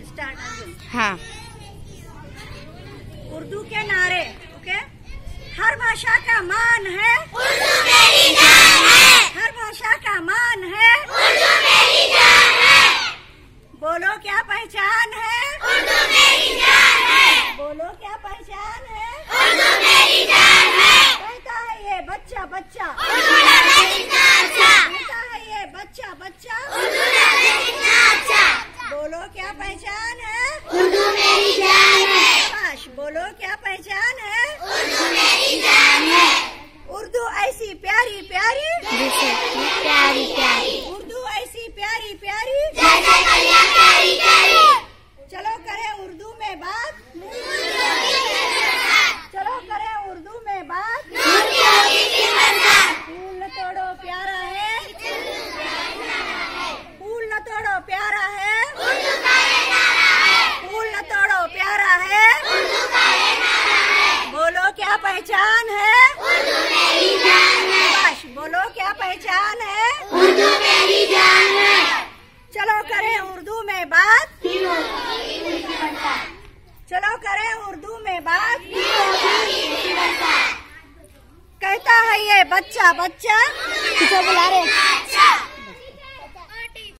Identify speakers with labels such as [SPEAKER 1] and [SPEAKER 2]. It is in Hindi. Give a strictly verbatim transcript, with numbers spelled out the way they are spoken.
[SPEAKER 1] स्टार्ट।
[SPEAKER 2] हाँ।
[SPEAKER 1] उर्दू के नारे। ओके। हर भाषा का मान है,
[SPEAKER 3] उर्दू मेरी जान है।
[SPEAKER 1] हर भाषा का मान है,
[SPEAKER 3] उर्दू मेरी जान है।
[SPEAKER 1] बोलो क्या पहचान है,
[SPEAKER 3] उर्दू मेरी जान है।
[SPEAKER 1] बोलो क्या पहचान है,
[SPEAKER 3] उर्दू मेरी जान है।
[SPEAKER 1] कहता है ये बच्चा बच्चा,
[SPEAKER 3] उर्दू लफ्ज़ कितना अच्छा।
[SPEAKER 1] कहता है ये बच्चा बच्चा,
[SPEAKER 3] उर्दू लफ्ज़ कितना अच्छा।
[SPEAKER 1] बोलो क्या पहचान है,
[SPEAKER 3] उर्दू मेरी जान है।
[SPEAKER 1] शाबाश। बोलो क्या पहचान है,
[SPEAKER 3] उर्दू मेरी जान है।
[SPEAKER 1] उर्दू ऐसी प्यारी प्यारी,
[SPEAKER 3] प्यारी प्यारी,
[SPEAKER 1] उर्दू ऐसी प्यारी प्यारी,
[SPEAKER 3] जैसे कलियां प्यारी प्यारी।
[SPEAKER 1] चलो करें उर्दू में बात, चलो करें उर्दू में बात।
[SPEAKER 3] नूर की होगी की बरसात।
[SPEAKER 1] फूल न तोड़ो प्यारा है, फूल न तोड़ो प्यारा है,
[SPEAKER 3] उर्दू का ये नारा है।
[SPEAKER 1] फूल न तोड़ो प्यारा है,
[SPEAKER 3] उर्दू का ये नारा है।
[SPEAKER 1] बोलो क्या पहचान है,
[SPEAKER 3] उर्दू मेरी जान है।
[SPEAKER 1] शाबाश। बोलो क्या पहचान है,
[SPEAKER 3] उर्दू मेरी जान है।
[SPEAKER 1] चलो करें उर्दू में बात, चलो करें उर्दू में बात। कहता है ये बच्चा बच्चा,
[SPEAKER 3] बुला रहे। अच्छा।